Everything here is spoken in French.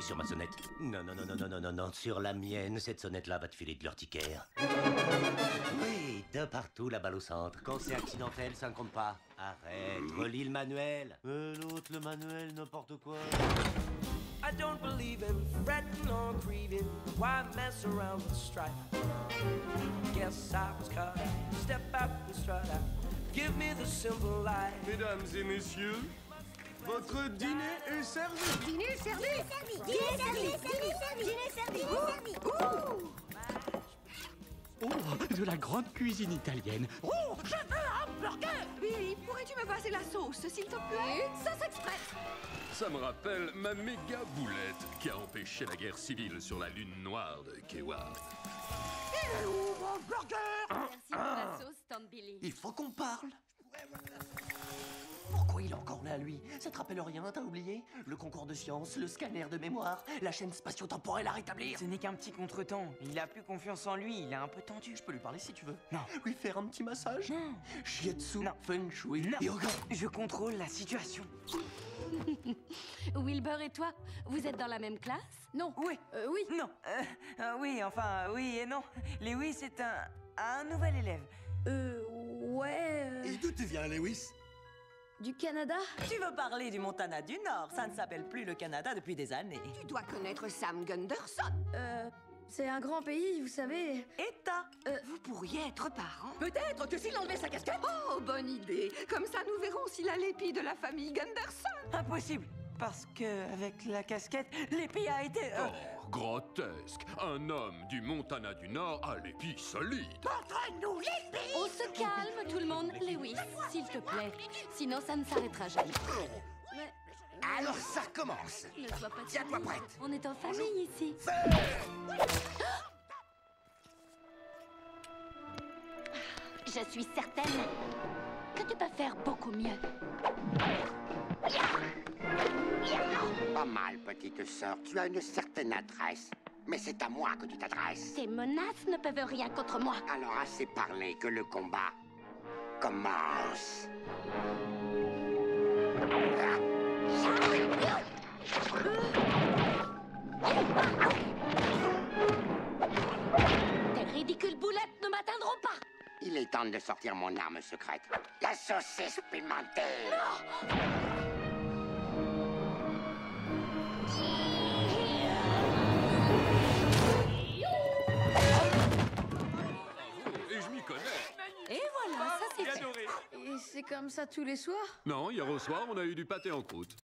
appuie sur ma sonnette. Non, non, non, non, non, non, non, non, sur la mienne, cette sonnette-là va te filer de l'urticaire. Oui, de partout, la balle au centre. Quand c'est accidentel, ça ne compte pas. Arrête, relis le manuel. L'autre, le manuel, n'importe quoi. I don't believe in fretting or grieving. Why mess around with strife? Guess I was cut out. Step out and strut out. Give me the simple life. Mesdames et messieurs, votre dîner est servi. Dîner servi. Dîner servi. Dîner servi. Oh, de la grande cuisine italienne. Oh, je veux un burger. Billy, pourrais-tu me passer la sauce, s'il te plaît? Sauce express. Ça me rappelle ma méga boulette qui a empêché la guerre civile sur la lune noire de Kewa. Et où mon burger? Merci pour la sauce, Tante Billy. Il faut qu'on parle. Pourquoi il est encore là, lui? Ça te rappelle rien, t'as oublié? Le concours de sciences, le scanner de mémoire, la chaîne spatio-temporelle à rétablir. Ce n'est qu'un petit contretemps. Il a plus confiance en lui, il est un peu tendu. Je peux lui parler si tu veux. Non. Lui faire un petit massage? Non. Shiatsu, Non. feng shui, Non. yoga. Je contrôle la situation. Wilbur et toi, vous êtes dans la même classe? Non. Oui. Oui. Non. Oui, enfin, oui et non. Lewis est un nouvel élève. Ouais. Et d'où tu viens, Lewis? Du Canada? Tu veux parler du Montana du Nord? Ça ne s'appelle plus le Canada depuis des années. Tu dois connaître Sam Gunderson. C'est un grand pays, vous savez. État. Vous pourriez être parents. Peut-être que s'il enlevait sa casquette. Oh, bonne idée. Comme ça, nous verrons s'il a l'épi de la famille Gunderson. Impossible. Parce que, avec la casquette, l'épi a été... Oh, grotesque. Un homme du Montana du Nord a l'épi solide. Montre-nous l'épi. On se calme, tout le monde. Lewis, s'il te plaît. Sinon, ça ne s'arrêtera jamais. Mais Alors ça recommence. ne sois pas Tiens-toi timide. prête. On est en famille ici. Je suis certaine que tu peux faire beaucoup mieux. Pas mal, petite sœur. Tu as une certaine adresse. Mais c'est à moi que tu t'adresses. Tes menaces ne peuvent rien contre moi. Alors assez parlé, que le combat commence. Tes ridicules boulettes ne m'atteindront pas. Il est temps de sortir mon arme secrète. La saucisse pimentée. Et je m'y connais. Et voilà, ça c'est fait. Et c'est comme ça tous les soirs? Non, hier au soir, on a eu du pâté en croûte.